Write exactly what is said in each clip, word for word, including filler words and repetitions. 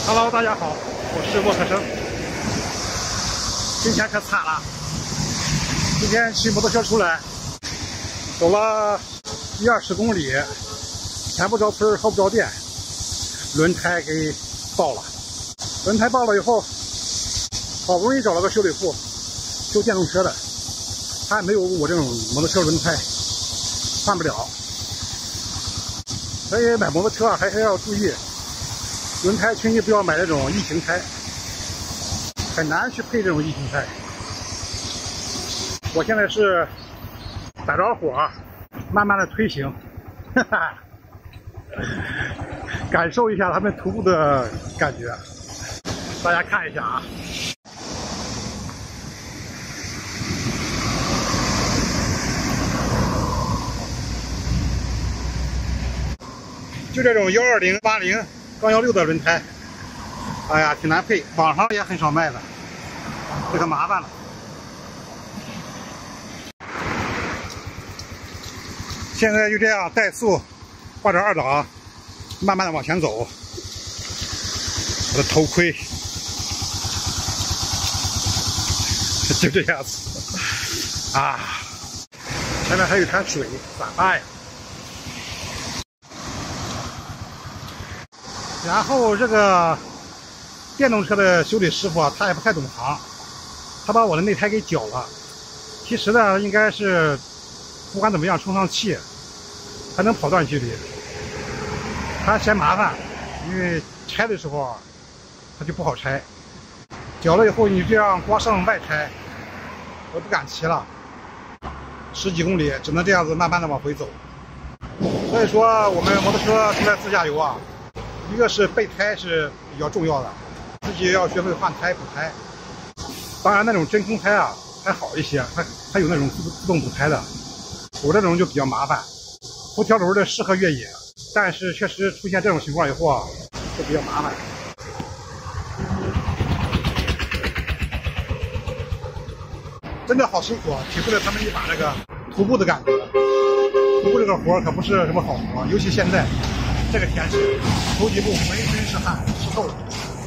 Hello， 大家好，我是沃克生。今天可惨了，今天骑摩托车出来，走了一二十公里，前不着村后不着店，轮胎给爆了。轮胎爆了以后，好不容易找了个修理铺，修电动车的，他也没有我这种摩托车轮胎，换不了。所以买摩托车啊，还是要注意。轮胎千万不要买那种异形胎，很难去配这种异形胎。我现在是打着火，慢慢的推行，哈哈，感受一下他们徒步的感觉。大家看一下啊，就这种幺二零、八零。杠幺六的轮胎，哎呀，挺难配，网上也很少卖的，这个麻烦了。现在就这样怠速，挂着二档，慢慢的往前走。我的头盔就这样子啊，前面还有滩水，咋办呀？然后这个电动车的修理师傅啊，他也不太懂行，他把我的内胎给绞了。其实呢，应该是不管怎么样充上气，还能跑段距离。他嫌麻烦，因为拆的时候啊，他就不好拆。绞了以后，你这样光上外胎，我不敢骑了。十几公里，只能这样子慢慢的往回走。所以说，我们摩托车出来自驾游啊。一个是备胎是比较重要的，自己要学会换胎补胎。当然那种真空胎啊还好一些，它它有那种自自动补胎的。我这种就比较麻烦，不条轮的适合越野，但是确实出现这种情况以后啊，就比较麻烦。真的好辛苦啊，体会了他们一把这个徒步的感觉。徒步这个活可不是什么好活，尤其现在。这个天气，头几步浑身是汗，湿透了。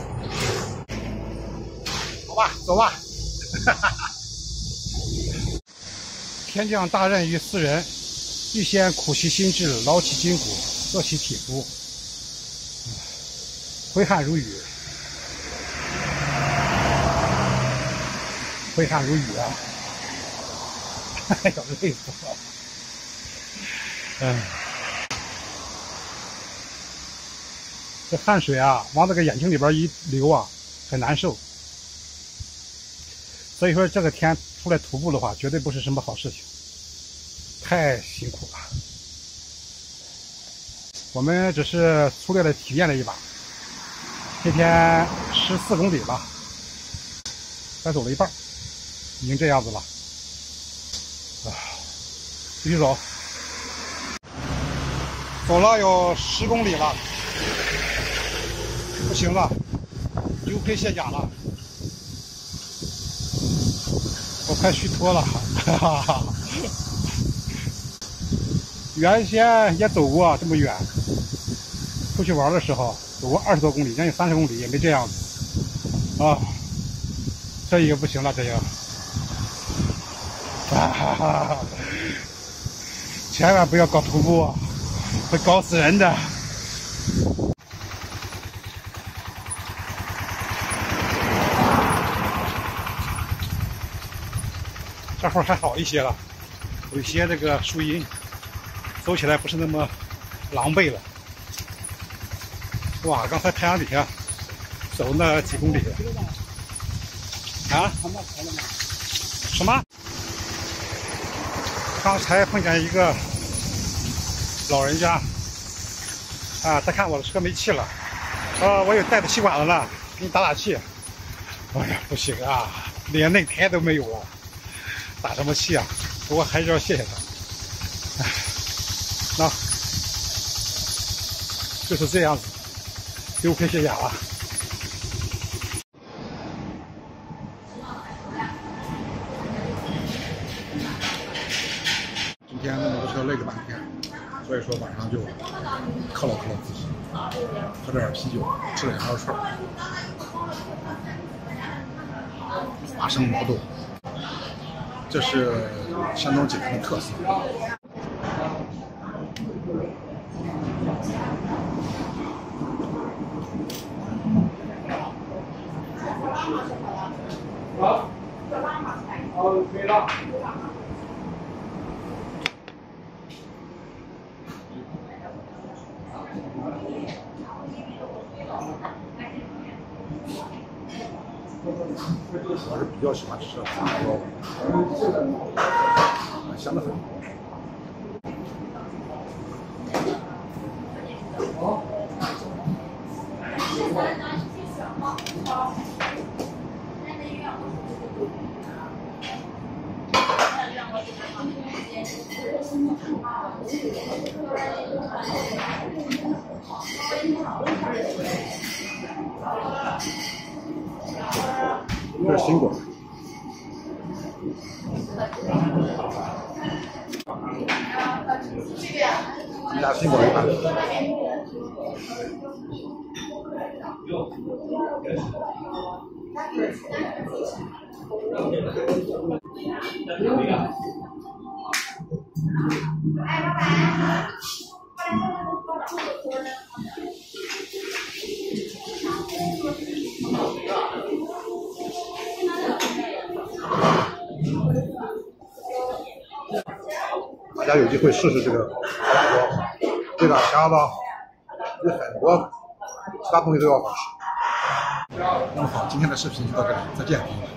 好吧，走吧。天降大任于斯人，必先苦其心志，劳其筋骨，饿其体肤。挥汗如雨，挥汗如雨啊！哎呦，累死我了。嗯。这汗水啊，往这个眼睛里边一流啊，很难受。所以说，这个天出来徒步的话，绝对不是什么好事情，太辛苦了。我们只是粗略的体验了一把，这天十四公里吧，才走了一半，已经这样子了。啊，继续走，走了有十公里了。不行了，油配卸甲了，我快虚脱了，哈哈哈。原先也走过这么远，出去玩的时候走过二十多公里，将近三十公里也没这样子啊。这也不行了，这也，啊哈哈！千万不要搞徒步，会搞死人的。这会儿还好一些了，有些这个树荫，走起来不是那么狼狈了。哇，刚才太阳底下走那几公里啊？什么？刚才碰见一个老人家啊，他看我的车没气了，啊，我有带着气管子呢，给你打打气。哎呀，不行啊，连内胎都没有了。打什么气啊？不过还是要谢谢他。哎，那就是这样子，丢盔卸甲了。今天的摩托车累了半天， 所以说晚上就犒劳犒劳自己，喝点啤酒，吃点羊肉串，花生毛豆，这是山东济南的特色。好，好，可以了。我是比较喜欢吃麻椒，香的很。这是新果，一家新果一盘。哎，老板。大家有机会试试这个麻椒，这个香吧，比很多其他东西都要好吃。那么好，今天的视频就到这里，再见，朋友们。